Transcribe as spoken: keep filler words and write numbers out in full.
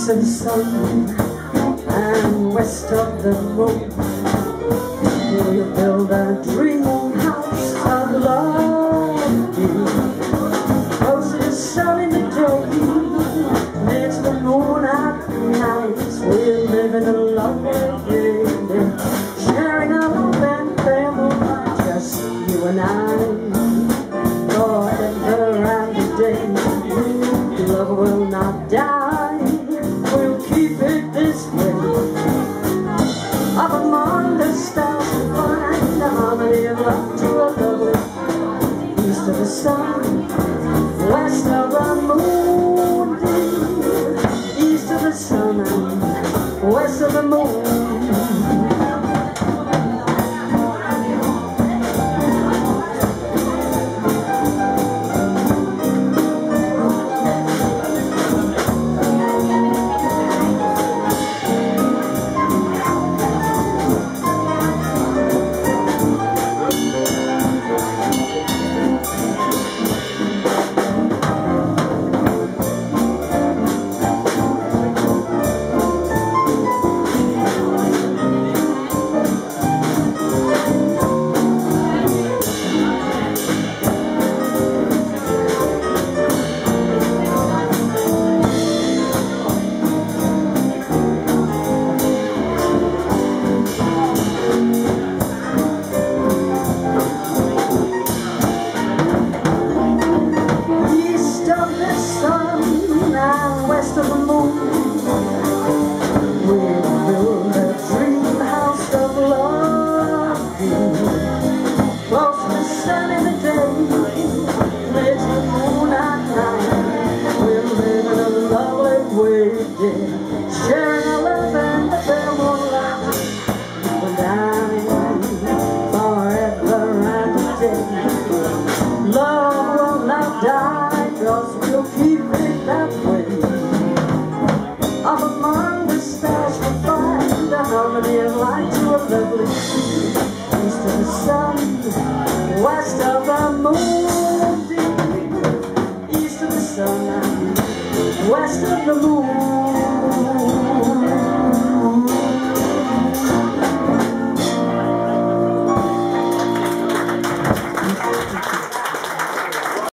east of the sun and west of the moon. We'll build a dream house of love, close to the sun in the day, near to the moon at night. We'll live in a lovely day, sharing our love and family, just you and I, forever and a day. Love will not die, we'll keep it this way. Up among the stars we'll find the harmony of love to a lovely east of the sun, west of the moon, east of the sun and west of the moon. Sharing our love and the fair life, you and I, forever and a day. Love will not die, cause we'll keep it that way. Up among the stars we'll find the harmony of light to a lovely east of the sun, west of the moon, east of the sun, west of the moon.